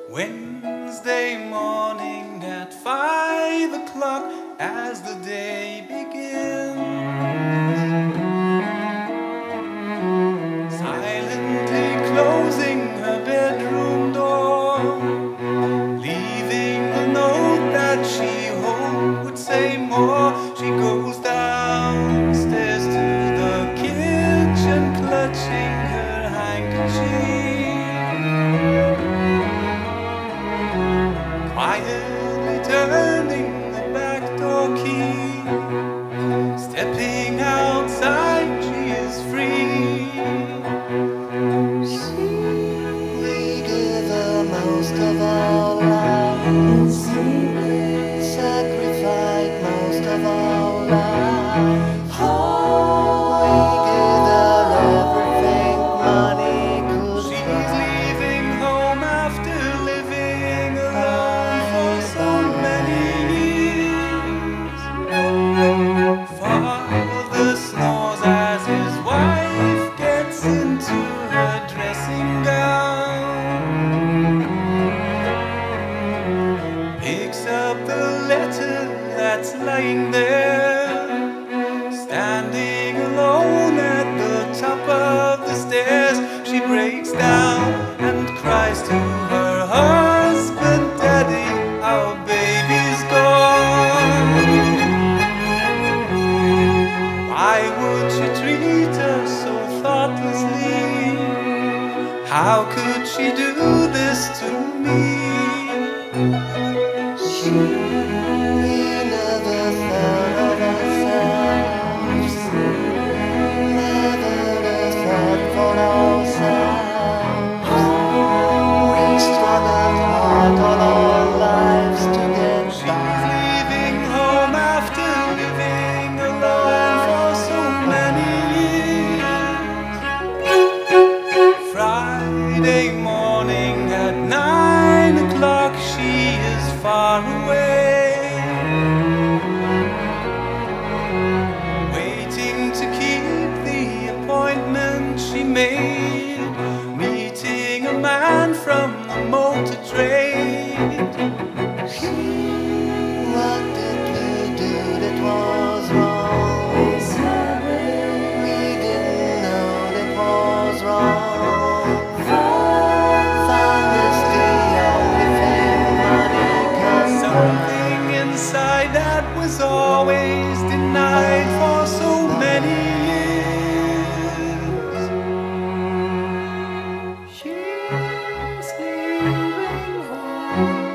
Wednesday morning at 5 o'clock as the day begins, silently closing her bedroom door, leaving a note that she hoped would say more. She goes downstairs to the kitchen, clutching her handkerchief, quietly turning the back door key. Stepping outside, she is free. We give the most of our lives, sacrifice most of our lives. We give her everything money could She's buy. leaving home after living alone for so many years. Father snores as his wife gets into her dressing gown, picks up the letter that's lying there, standing alone at the top of the stairs. She breaks down and cries to her husband, "Daddy, our baby's gone." Why would she treat us so thoughtlessly? How could she do this to me? We never thought of ourselves, never thought for ourselves. We struggled hard all our lives to get She's by. leaving home after living alone for so many years. Friday morning at 9 o'clock, she is far away, waiting to keep the appointment she made, meeting a man from the motor trade. What did we do that was wrong? We didn't know that was wrong. Fun is the only thing money can buy. Something inside that was always denied for so many years. She's leaving home.